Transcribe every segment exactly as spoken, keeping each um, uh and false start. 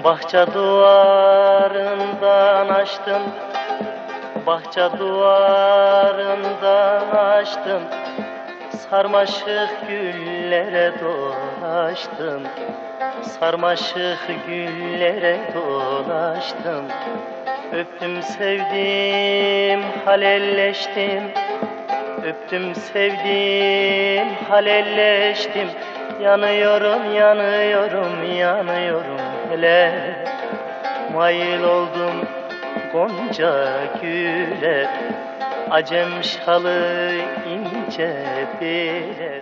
Bahçe duvarından açtım, bahçe duvarından açtım, sarmaşık güllere dolaştım, sarmaşık güllere dolaştım. Öptüm sevdim, halelleştim, öptüm sevdim, halelleştim. Yanıyorum, yanıyorum, yanıyorum hele. Mail oldum gonca güle, acem şalı ince bile.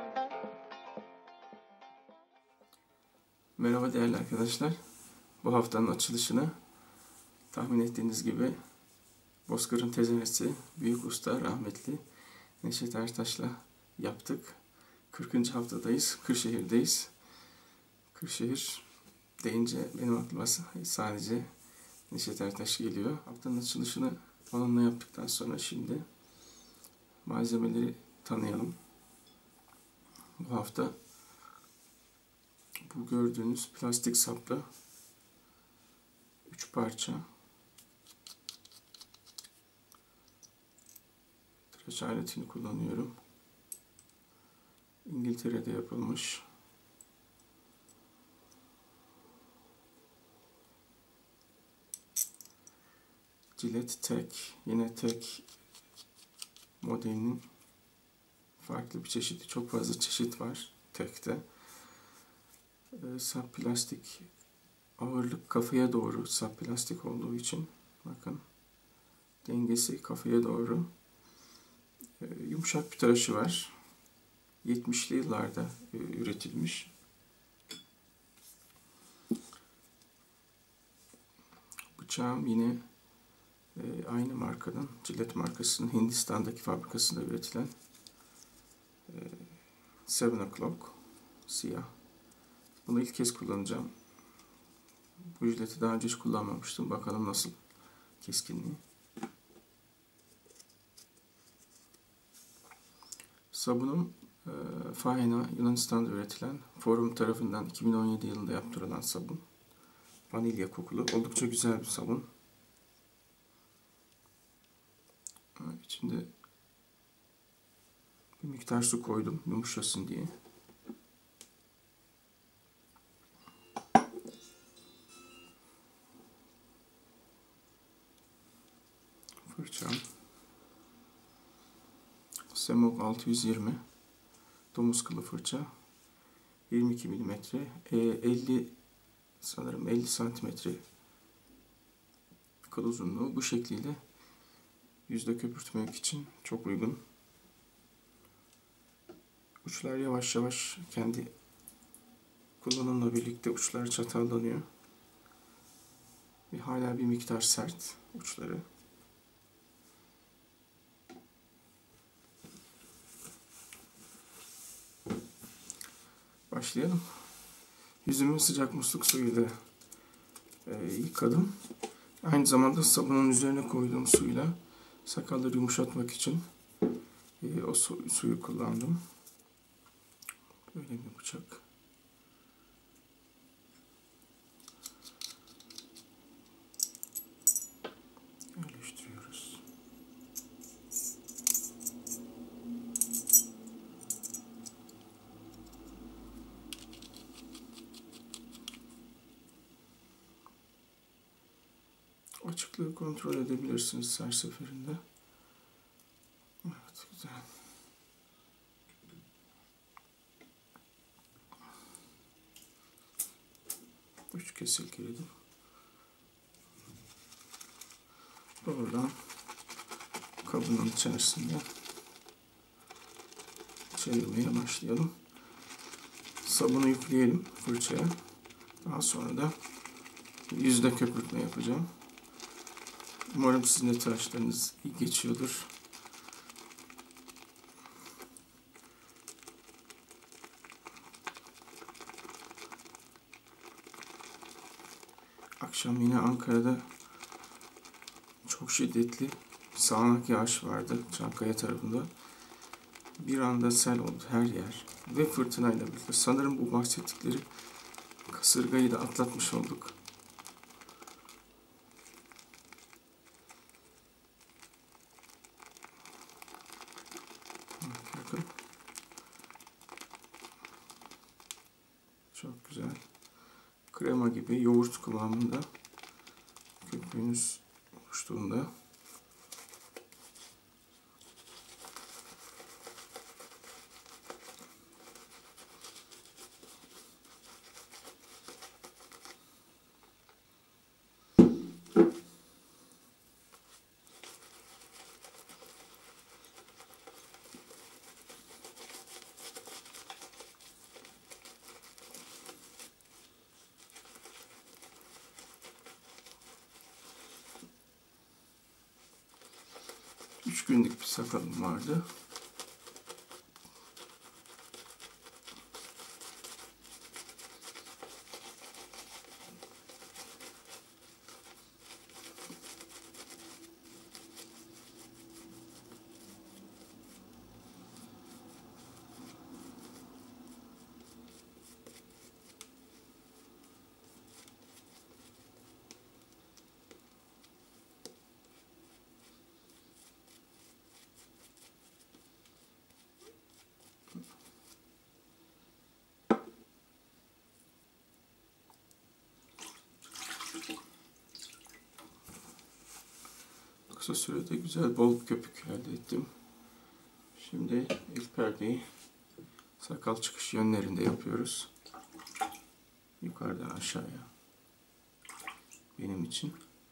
Merhaba değerli arkadaşlar. Bu haftanın açılışını tahmin ettiğiniz gibi Bozkır'ın tezenesi büyük usta rahmetli Neşet Ertaş'la yaptık. kırkıncı haftadayız. Kırşehir'deyiz. Kırşehir deyince benim aklıma sadece Neşet Ertaş geliyor. Haftanın açılışını onunla yaptıktan sonra şimdi malzemeleri tanıyalım. Bu hafta bu gördüğünüz plastik saplı üç parça tıraş aletini kullanıyorum. İngiltere'de yapılmış. Gillette Tek, yine Tek modelinin farklı bir çeşidi, çok fazla çeşit var Tek'te. E, sap plastik, ağırlık kafaya doğru, sap plastik olduğu için bakın dengesi kafaya doğru. E, yumuşak bir tıraşı var. yetmişli yıllarda e, üretilmiş. Bıçağım yine e, aynı markadan, Gillette markasının Hindistan'daki fabrikasında üretilen e, Seven O'Clock siyah. Bunu ilk kez kullanacağım. Bu jileti daha önce hiç kullanmamıştım. Bakalım nasıl keskinliği. Sabunum e, Faena, Yunanistan'da üretilen, Forum tarafından iki bin on yedi yılında yaptırılan sabun. Vanilya kokulu. Oldukça güzel bir sabun. İçinde bir miktar su koydum yumuşasın diye. Fırçam Semog altı yüz yirmi domuz kılı fırça, yirmi iki milimetre, elli sanırım elli santimetre kıl uzunluğu. Bu şekliyle yüzde köpürtmek için çok uygun. Uçlar yavaş yavaş kendi kullanımla birlikte uçlar çatallanıyor. Ve hala bir miktar sert uçları. Başlayalım. Yüzümü sıcak musluk suyuyla e, yıkadım. Aynı zamanda sabunun üzerine koyduğum suyla sakalları yumuşatmak için e, o su, suyu kullandım. Böyle bir bıçak. Yerleştiriyoruz. Açıklığı kontrol edebilirsiniz her seferinde. Evet, güzel. Üç kez silkeledim. Oradan kabının içerisinde çevirmeye başlayalım. Sabunu yükleyelim fırçaya. Daha sonra da yüzde köpürtme yapacağım. Umarım sizin de tıraşlarınız iyi geçiyordur. Akşam yine Ankara'da çok şiddetli sağanak yağış vardı Çankaya tarafında. Bir anda sel oldu her yer ve fırtınayla birlikte. Sanırım bu bahsettikleri kasırgayı da atlatmış olduk. Bakın. Çok güzel. Krema gibi yoğurt kıvamında köpüğünüz oluştuğunda üç günlük bir sakalım vardı. Kısa sürede güzel bol köpük elde ettim. Şimdi ilk perdeyi sakal çıkış yönlerinde yapıyoruz. Yukarıdan aşağıya. Benim için.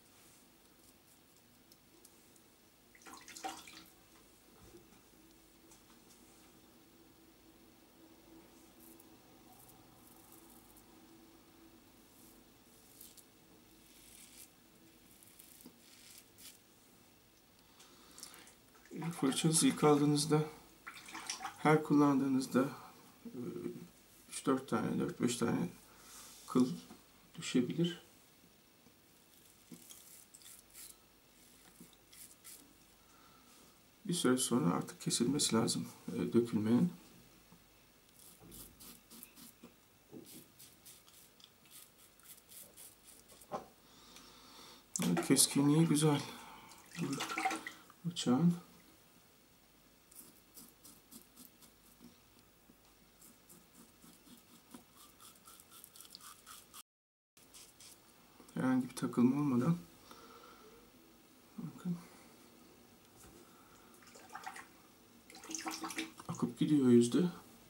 Fırçanızı yıkadığınızda, her kullandığınızda üç dört tane, dört beş tane kıl düşebilir. Bir süre sonra artık kesilmesi lazım, dökülmeyen. Keskinliği güzel bıçağın. Herhangi bir takılma olmadan bakın akıp gidiyor yüzde.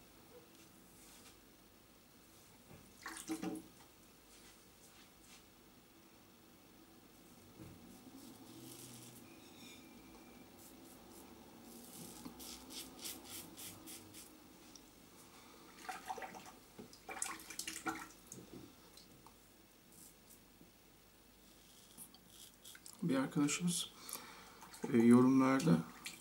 Bir arkadaşımız e, yorumlarda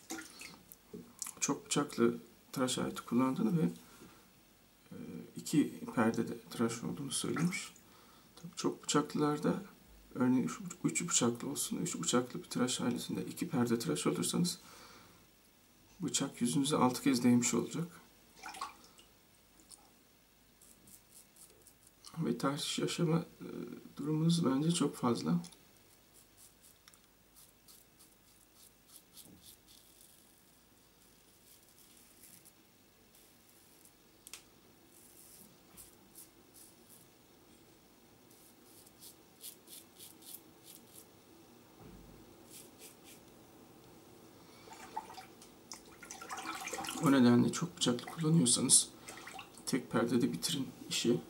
çok bıçaklı tıraş aleti kullandığını ve e, iki perdede tıraş olduğunu söylemiş. Tabii çok bıçaklılarda, örneğin üç bıçaklı olsun, üç bıçaklı bir tıraş aletinde iki perde tıraş olursanız bıçak yüzünüze altı kez değmiş olacak. Ve tahriş yaşama e, durumunuz bence çok fazla. O nedenle çok bıçaklı kullanıyorsanız tek perdede bitirin işi.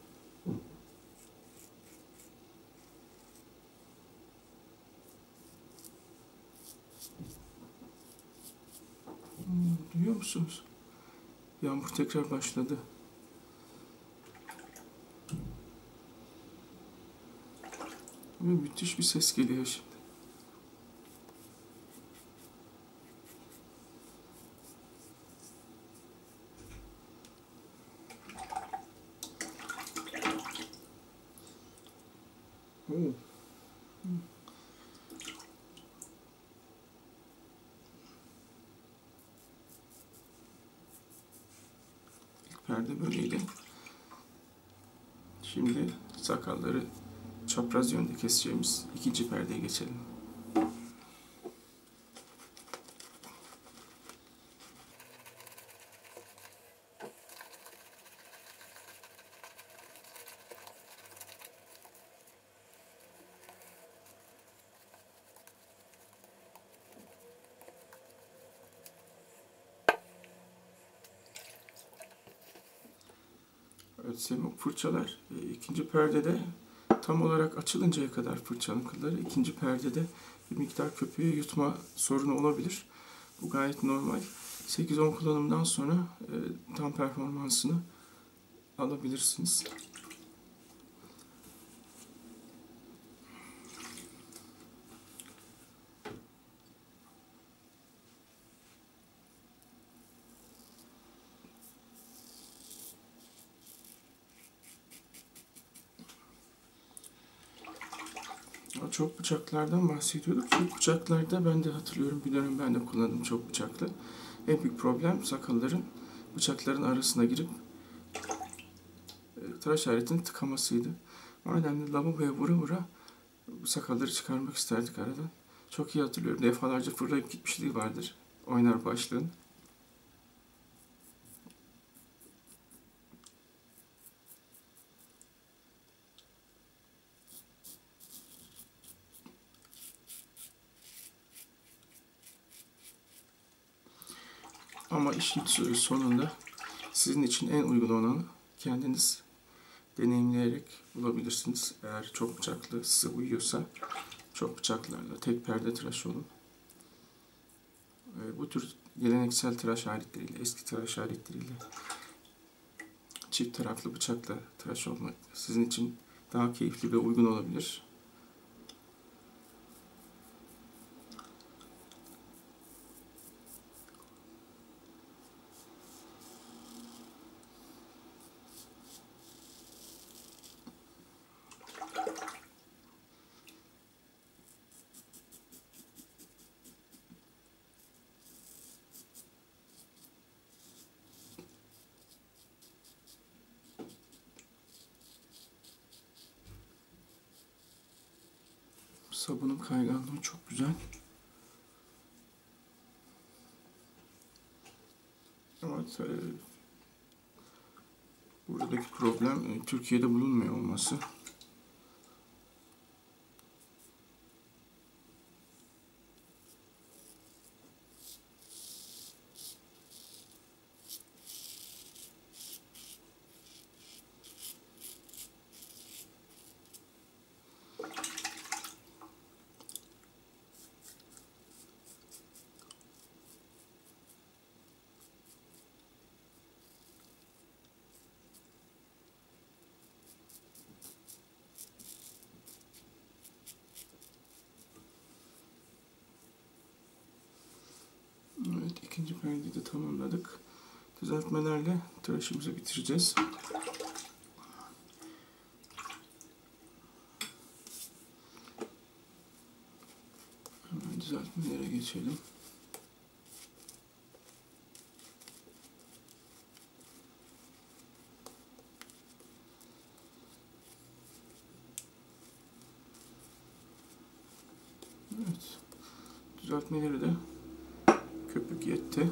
Hmm, duyuyor musunuz? Yağmur tekrar başladı. Ve müthiş bir ses geliyor şimdi. Hmm. İlk perde böyleydi. Şimdi sakalları çapraz yönde keseceğimiz ikinci perdeye geçelim. Evet, semok fırçalar e, ikinci perdede tam olarak açılıncaya kadar fırçanın kılları, ikinci perdede bir miktar köpüğü yutma sorunu olabilir. Bu gayet normal. sekiz on kullanımdan sonra e, tam performansını alabilirsiniz. Çok bıçaklardan bahsediyorduk. Çok bıçaklarda ben de hatırlıyorum, bir dönem ben de kullandım çok bıçaklı. En büyük problem sakalların bıçakların arasına girip e, tıraş aletinin tıkamasıydı. O nedenle lavaboya vura vura bu sakalları çıkarmak isterdik aradan. Çok iyi hatırlıyorum. Defalarca fırlayıp gitmişliği vardır oynar başlığın. Ama işin sonunda sizin için en uygun olanı kendiniz deneyimleyerek bulabilirsiniz. Eğer çok bıçaklı size uyuyorsa çok bıçaklarla tek perde tıraş olun. Bu tür geleneksel tıraş aletleriyle, eski tıraş aletleriyle çift taraflı bıçakla tıraş olmak sizin için daha keyifli ve uygun olabilir. Sabunun kayganlığı çok güzel. Evet, e, buradaki problem e, Türkiye'de bulunmuyor olması. Evet, ikinci perdeyi de tamamladık. Düzeltmelerle tıraşımızı bitireceğiz. Hemen düzeltmelere geçelim. Evet, düzeltmeleri de köpük yetti.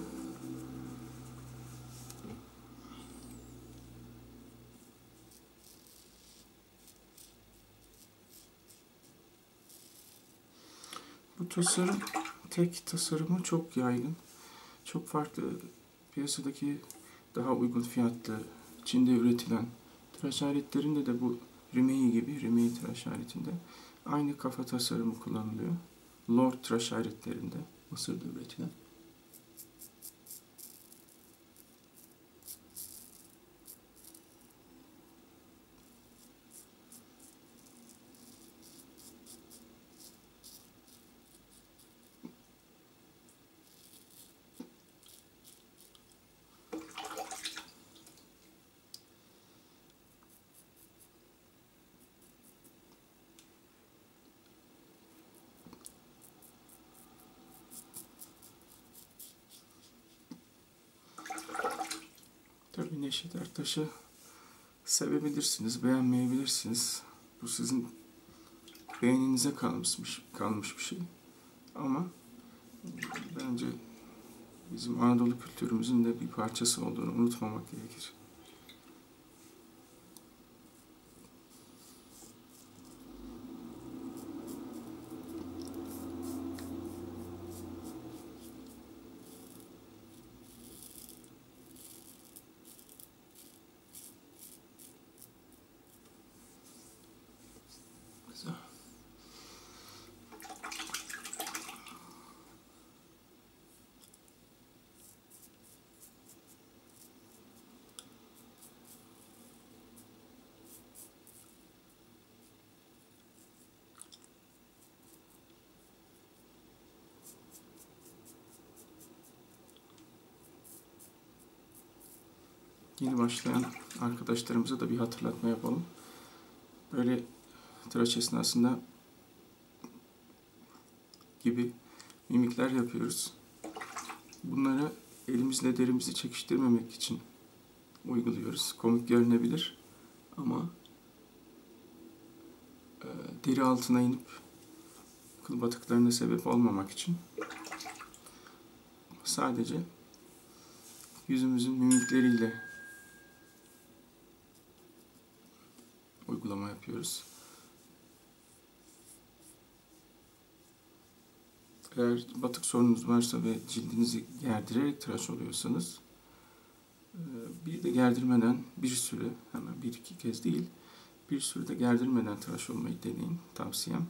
Bu tasarım, tek tasarımı çok yaygın. Çok farklı piyasadaki daha uygun fiyatlı, Çin'de üretilen tıraş aletlerinde de bu Rimei gibi, Rimei tıraş aletinde aynı kafa tasarımı kullanılıyor. Lord tıraş aletlerinde, Mısır'da üretilen. Tabii Neşet Ertaş'ı sevebilirsiniz, beğenmeyebilirsiniz. Bu sizin beğeninize kalmış, kalmış bir şey. Ama bence bizim Anadolu kültürümüzün de bir parçası olduğunu unutmamak gerekir. Yeni başlayan arkadaşlarımıza da bir hatırlatma yapalım. Böyle tıraş esnasında gibi mimikler yapıyoruz. Bunları elimizle derimizi çekiştirmemek için uyguluyoruz. Komik görünebilir ama e, deri altına inip kıl batıklarına sebep olmamak için sadece yüzümüzün mimikleriyle uygulama yapıyoruz. Eğer batık sorununuz varsa ve cildinizi gerdirerek tıraş oluyorsanız, bir de gerdirmeden bir süre, hemen bir iki kez değil, bir süre de gerdirmeden tıraş olmayı deneyin, tavsiyem.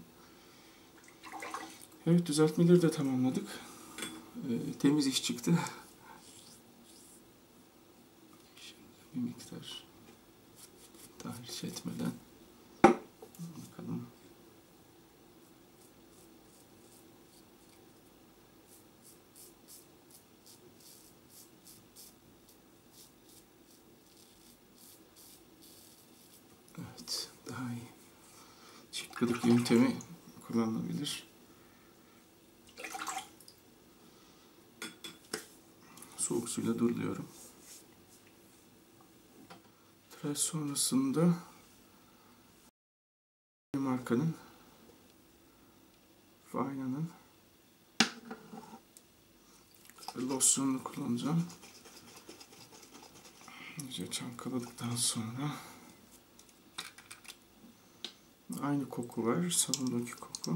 Evet, düzeltmeleri de tamamladık. Temiz iş çıktı. Şimdi bir miktar tahriş etmeden bakalım. Evet, daha iyi. Çift kılık yöntemi kullanılabilir. Soğuk suyla duruluyorum. Tıraş sonrasında markanın Fayna'nın losyonunu kullanacağım. İyice çalkaladıktan sonra aynı koku var, sabundaki koku.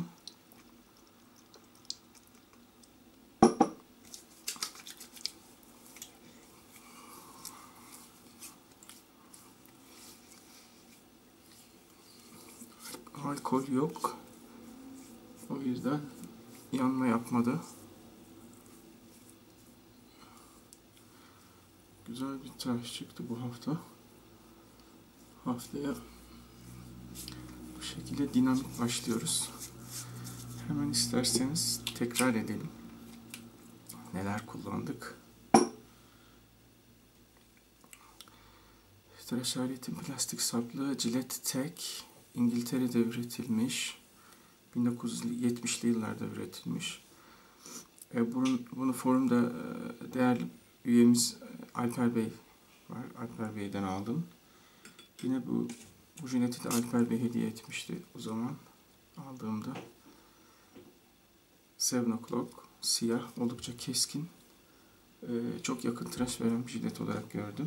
Alkol yok. O yüzden yanma yapmadı. Güzel bir tıraş çıktı bu hafta. Haftaya bu şekilde dinamik başlıyoruz. Hemen isterseniz tekrar edelim. Neler kullandık? Tıraş aletin plastik saplı Gillette Tech, İngiltere'de üretilmiş. bin dokuz yüz yetmişli yıllarda üretilmiş. E, bunu, bunu forumda e, değerli üyemiz Alper Bey var. Alper Bey'den aldım. Yine bu, bu jileti de Alper Bey hediye etmişti o zaman aldığımda. Seven O'Clock, siyah, oldukça keskin. E, çok yakın tıraş veren bir jilet olarak gördüm.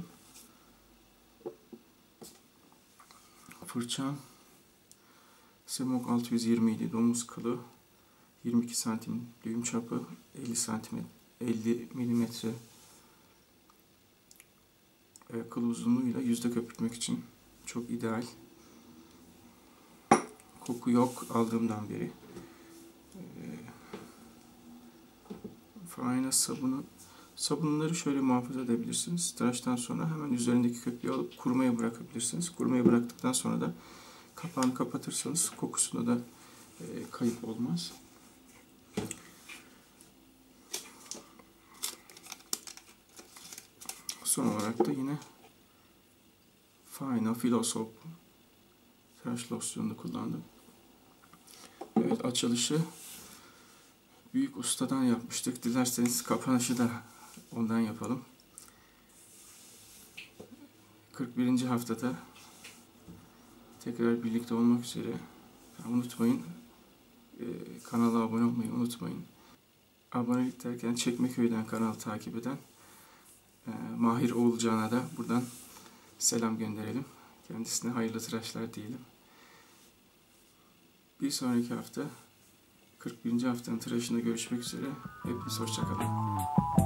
Fırçam Semok altı yüz yirmi idi, domuz kılı, yirmi iki santim düğüm çapı, elli santimetre, elli milimetre e, kıl uzunluğuyla yüzde köpürtmek için çok ideal. Koku yok aldığımdan beri. E, Fayna sabunu. Sabunları şöyle muhafaza edebilirsiniz. Tıraştan sonra hemen üzerindeki köpüğü alıp kurumaya bırakabilirsiniz. Kurumaya bıraktıktan sonra da kapağını kapatırsanız kokusunda da e, kayıp olmaz. Son olarak da yine Fayna Philosop tıraş losyonunu kullandım. Evet, açılışı büyük ustadan yapmıştık. Dilerseniz kapanışı da ondan yapalım. kırk birinci haftada tekrar birlikte olmak üzere. Unutmayın, e, kanala abone olmayı unutmayın. Abonelik derken Çekmeköy'den kanal takip eden e, Mahir Oğulcan'a da buradan selam gönderelim. Kendisine hayırlı tıraşlar diyelim. Bir sonraki hafta kırk birinci haftanın tıraşında görüşmek üzere. Hepiniz hoşça kalın.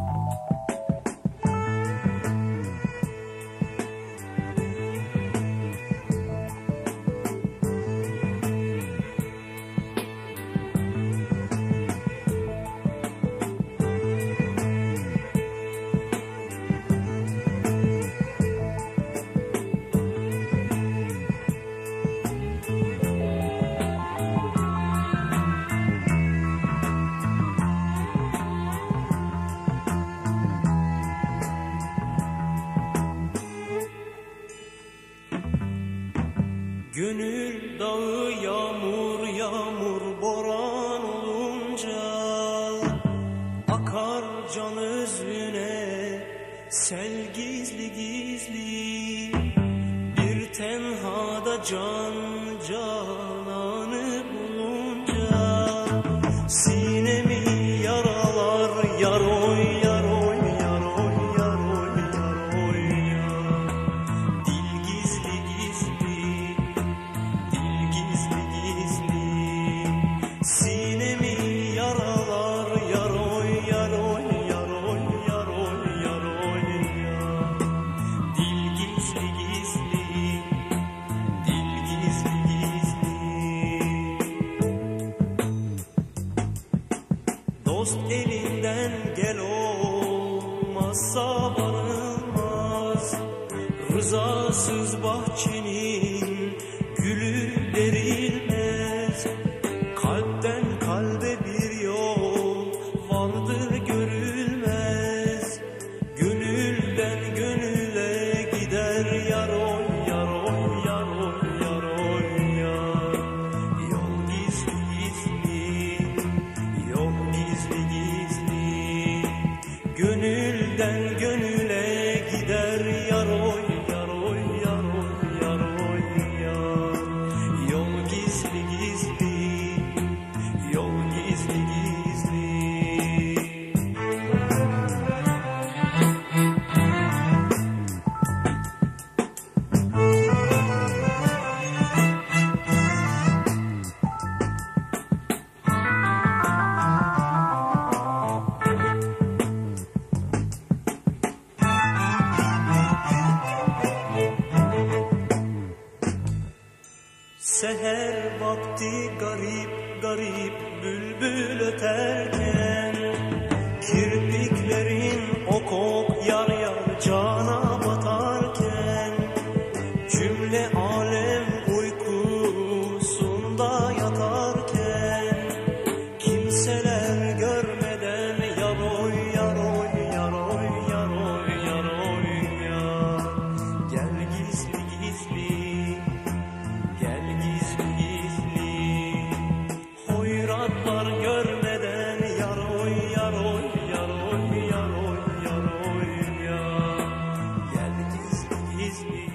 Gönül dağı yağmur yağmur boran olunca akar can özüne sel gizli gizli. Bir tenhada can cananı bulunca sinemi yaralar yaroy yaroy yaroy yaroy yaroy ya. Dil gizli gizli, dil gizli gizli, sinemi yaralar yaroy yaroy yaroy yaroy yaroy ya. Dil gizli gizli, dil gizli gizli. Dost elinden gel olmazsa barınmaz. Rızasız bahçenin gülü derilmez. Kalpten kalbe bir yol vardır görülmez. Gönülden gönüle gider yaroy yaroy yaroy yaroy ya. Yol gizli gizli, yol gizli gizli. Gönülden gönüle gider yaroy yaroy yaroy yaroy ya. Yol gizli gizli, yol gizli gizli. Seher vakti garip garip bülbül öterken kirpiklerin ok ok yar yar cana batarken cümle alem uykusunda yatarken kimseler görmeden yaroy yaroy yaroy yaroy yaroy ya. Gel gizli gizli, gel gizli gizli. Hoyratlar görmeden yaroy yaroy yaroy yaroy yaroy ya. Gel gizli gizli,